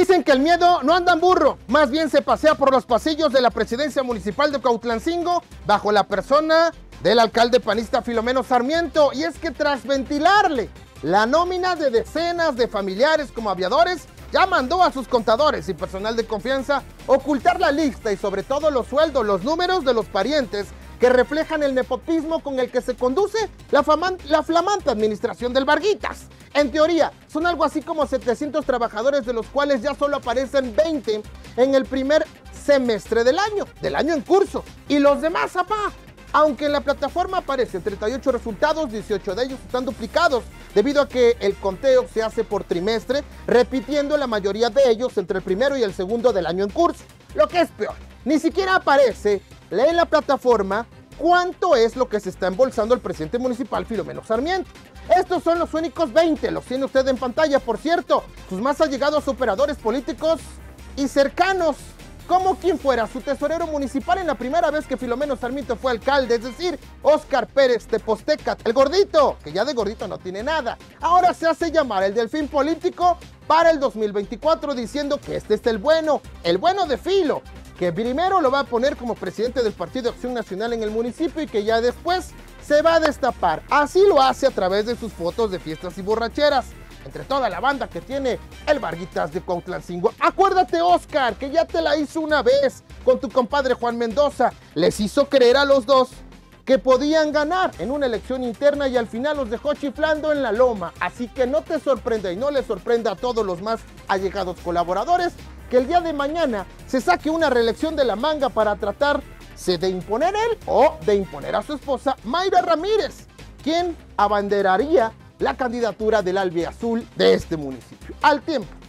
Dicen que el miedo no anda en burro, más bien se pasea por los pasillos de la presidencia municipal de Cuautlancingo bajo la persona del alcalde panista Filomeno Sarmiento. Y es que tras ventilarle la nómina de decenas de familiares como aviadores, ya mandó a sus contadores y personal de confianza ocultar la lista y sobre todo los sueldos, los números de los parientes que reflejan el nepotismo con el que se conduce la flamante administración del Varguitas. En teoría, son algo así como 700 trabajadores, de los cuales ya solo aparecen 20 en el primer semestre del año en curso. Y los demás, aunque en la plataforma aparecen 38 resultados, 18 de ellos están duplicados, debido a que el conteo se hace por trimestre, repitiendo la mayoría de ellos entre el primero y el segundo del año en curso. Lo que es peor, ni siquiera aparece en la plataforma cuánto es lo que se está embolsando el presidente municipal Filomeno Sarmiento. Estos son los únicos 20, los tiene usted en pantalla, por cierto, sus más allegados operadores políticos y cercanos, como quien fuera su tesorero municipal en la primera vez que Filomeno Sarmiento fue alcalde, es decir, Óscar Pérez Tepostecat, el gordito, que ya de gordito no tiene nada. Ahora se hace llamar el delfín político para el 2024, diciendo que este es el bueno de Filo, que primero lo va a poner como presidente del Partido Acción Nacional en el municipio y que ya después se va a destapar. Así lo hace a través de sus fotos de fiestas y borracheras, entre toda la banda que tiene el Varguitas de Cuautlancingo. Acuérdate, Óscar, que ya te la hizo una vez con tu compadre Juan Mendoza. Les hizo creer a los dos que podían ganar en una elección interna y al final los dejó chiflando en la loma. Así que no te sorprenda y no le sorprenda a todos los más allegados colaboradores que el día de mañana se saque una reelección de la manga para tratarse de imponer él o de imponer a su esposa Mayra Ramírez, quien abanderaría la candidatura del albiazul de este municipio. Al tiempo